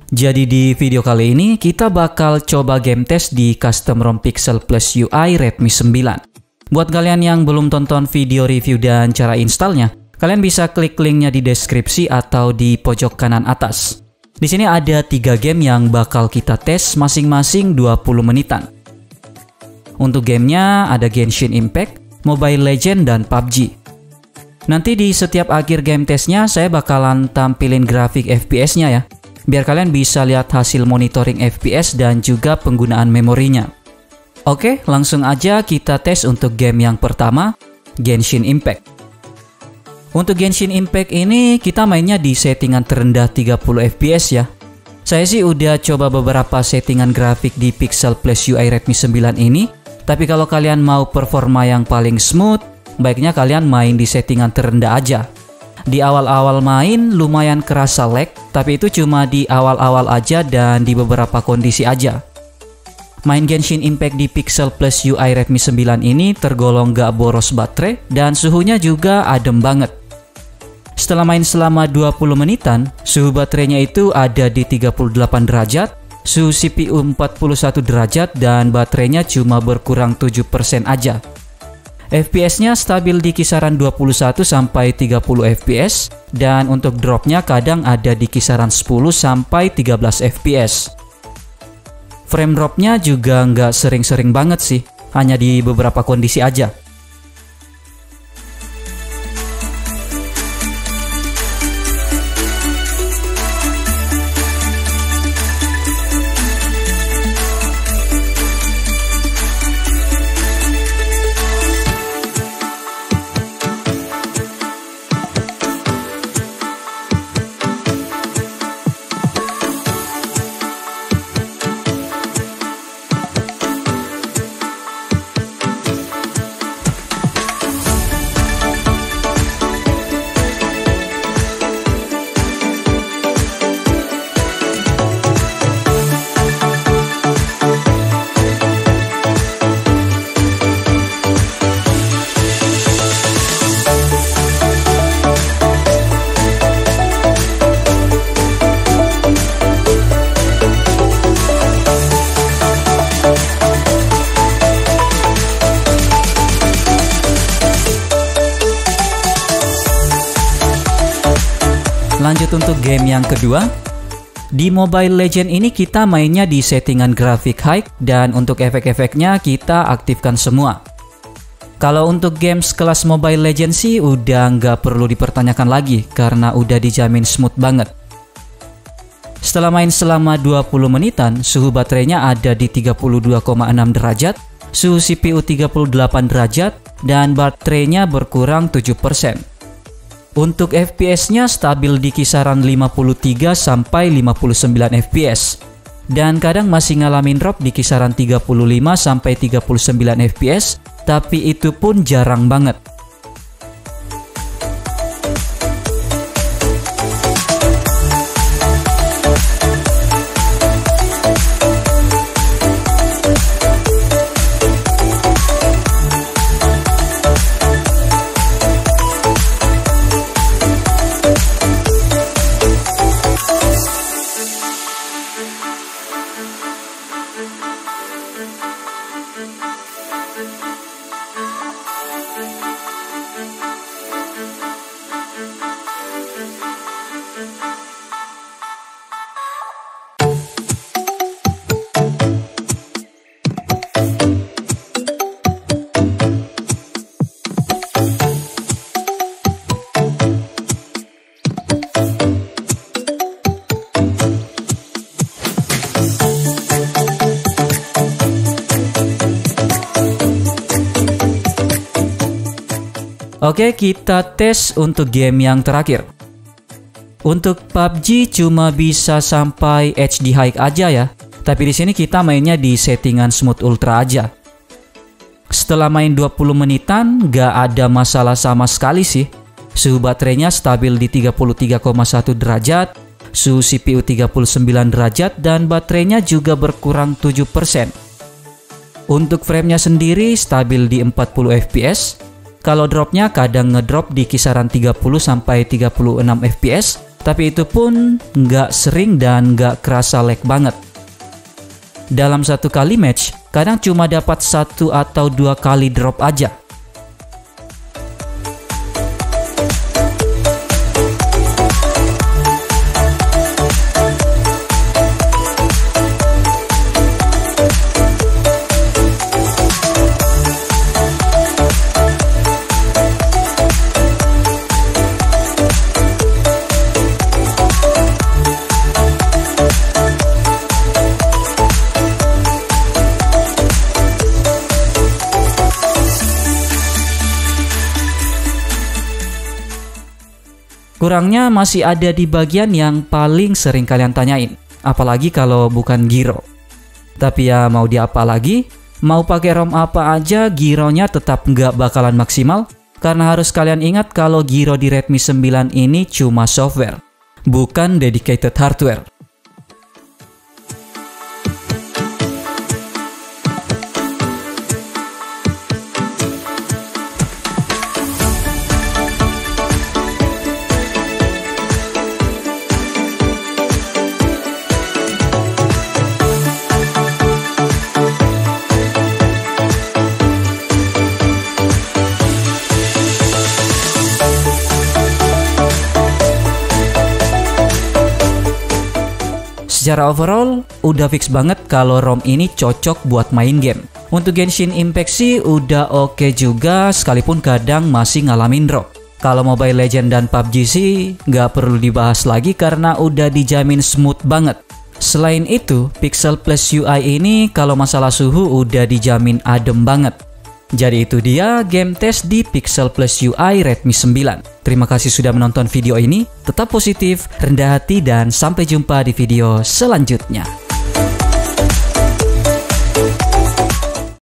Jadi di video kali ini kita bakal coba game test di custom ROM Pixel Plus UI Redmi 9. Buat kalian yang belum tonton video review dan cara installnya, kalian bisa klik linknya di deskripsi atau di pojok kanan atas. Di sini ada 3 game yang bakal kita tes masing-masing 20 menitan. Untuk gamenya ada Genshin Impact, Mobile Legends, dan PUBG. Nanti di setiap akhir game testnya saya bakalan tampilin grafik FPS-nya ya, biar kalian bisa lihat hasil monitoring FPS dan juga penggunaan memorinya. Oke, langsung aja kita tes untuk game yang pertama, Genshin Impact. Untuk Genshin Impact ini kita mainnya di settingan terendah 30 FPS ya. Saya sih udah coba beberapa settingan grafik di Pixel Plus UI Redmi 9 ini, tapi kalau kalian mau performa yang paling smooth, baiknya kalian main di settingan terendah aja. Di awal-awal main lumayan kerasa lag, tapi itu cuma di awal-awal aja dan di beberapa kondisi aja. Main Genshin Impact di Pixel Plus UI Redmi 9 ini tergolong gak boros baterai dan suhunya juga adem banget. Setelah main selama 20 menitan, suhu baterainya itu ada di 38 derajat, suhu CPU 41 derajat dan baterainya cuma berkurang 7% aja. FPS-nya stabil di kisaran 21 sampai 30 FPS dan untuk dropnya kadang ada di kisaran 10 sampai 13 FPS. Frame dropnya juga nggak sering-sering banget sih, hanya di beberapa kondisi aja. Lanjut untuk game yang kedua. Di Mobile Legends ini kita mainnya di settingan grafik high dan untuk efek-efeknya kita aktifkan semua. Kalau untuk games kelas Mobile Legends sih udah nggak perlu dipertanyakan lagi karena udah dijamin smooth banget. Setelah main selama 20 menitan, suhu baterainya ada di 32,6 derajat, suhu CPU 38 derajat, dan baterainya berkurang 7%. Untuk FPS-nya stabil di kisaran 53 sampai 59 FPS. Dan kadang masih ngalamin drop di kisaran 35 sampai 39 FPS, tapi itu pun jarang banget. Oke, kita tes untuk game yang terakhir. Untuk PUBG cuma bisa sampai HD high aja ya, tapi di sini kita mainnya di settingan smooth ultra aja. Setelah main 20 menitan, gak ada masalah sama sekali sih. Suhu baterainya stabil di 33,1 derajat, suhu CPU 39 derajat, dan baterainya juga berkurang 7%. Untuk framenya sendiri stabil di 40 fps. Kalau dropnya kadang ngedrop di kisaran 30 sampai 36 fps, Tapi itu pun nggak sering dan nggak kerasa lag banget. Dalam satu kali match, kadang cuma dapat 1 atau 2 kali drop aja. Kurangnya masih ada di bagian yang paling sering kalian tanyain, apalagi kalau bukan gyro. Tapi ya mau diapa lagi, mau pakai ROM apa aja gyronya tetap nggak bakalan maksimal, karena harus kalian ingat kalau gyro di Redmi 9 ini cuma software, bukan dedicated hardware. Secara overall, udah fix banget kalau ROM ini cocok buat main game. Untuk Genshin Impact sih udah oke juga, sekalipun kadang masih ngalamin drop. Kalau Mobile Legends dan PUBG sih nggak perlu dibahas lagi karena udah dijamin smooth banget. Selain itu, Pixel Plus UI ini kalau masalah suhu udah dijamin adem banget. Jadi itu dia game test di Pixel Plus UI Redmi 9. Terima kasih sudah menonton video ini, tetap positif, rendah hati, dan sampai jumpa di video selanjutnya.